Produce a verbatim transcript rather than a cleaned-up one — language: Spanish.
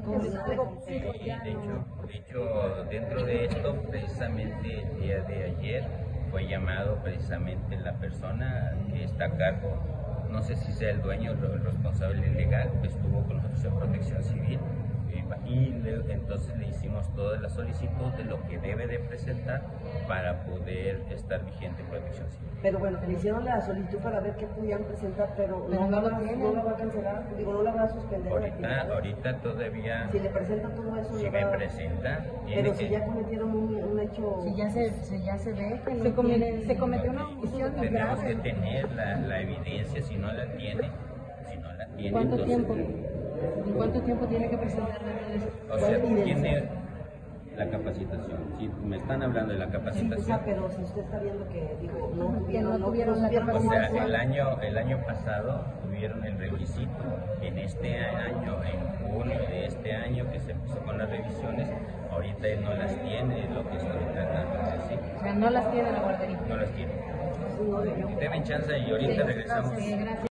público. Sí, de hecho, de hecho, dentro de esto, precisamente el día de ayer fue llamado precisamente la persona que está a cargo, no sé si sea el dueño o el responsable legal, que estuvo con nosotros en Protección Civil, y le, entonces le hicimos toda la solicitud de lo que debe de presentar para poder estar vigente en Protección Civil. Pero bueno, le hicieron la solicitud para ver qué podían presentar, pero, pero no, no, la, no la va a cancelar, digo, no la va a suspender. Ahorita, ahorita todavía... Si le presenta todo eso... Si me va... presenta... Pero que... si ya cometieron un, un hecho... Si ya se, si ya se ve que se, come, tiene, se cometió una omisión Tenemos grave. que tener la, la evidencia, si no la tiene, si no la tiene... ¿Cuánto entonces, tiempo? ¿En cuánto tiempo tiene que presentar? O sea, tiene la capacitación. Si me están hablando de la capacitación. Sí, o sea, pero si usted está viendo que, digo, no tuvieron, no no tuvieron la O capacitación. sea, el año, el año pasado tuvieron el requisito. En este año, en junio de este año, que se empezó con las revisiones, ahorita él no las tiene, es lo que estoy tratando de decir. O sea, no las tiene la guardería. No las tiene. no debió. Deben chance y ahorita Sí, regresamos. gracias.